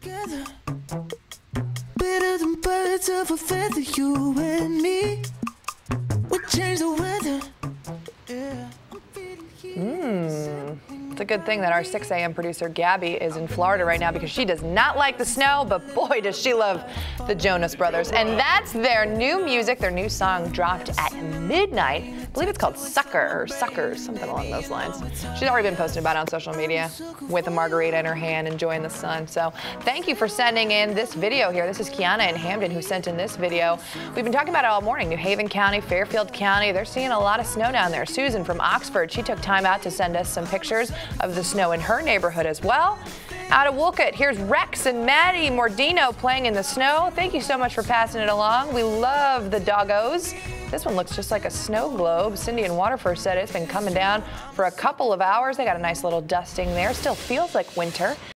together. Better than birds of a feather, you and me. We change the weather. Yeah. It's a good thing that our 6 a.m. producer Gabby is in Florida right now because she does not like the snow, but boy does she love the Jonas Brothers. And that's their new music, their new song dropped at midnight. I believe it's called Sucker or Suckers, something along those lines. She's already been posting about it on social media with a margarita in her hand, enjoying the sun. So thank you for sending in this video here. This is Kiana in Hamden who sent in this video. We've been talking about it all morning. New Haven County, Fairfield County, they're seeing a lot of snow down there. Susan from Oxford, she took time out to send us some pictures of the snow in her neighborhood as well. Out of Wolcott, here's Rex and Maddie Mordino playing in the snow. Thank you so much for passing it along. We love the doggos. This one looks just like a snow globe. Cindy in Waterford said it's been coming down for a couple of hours. They got a nice little dusting there. Still feels like winter.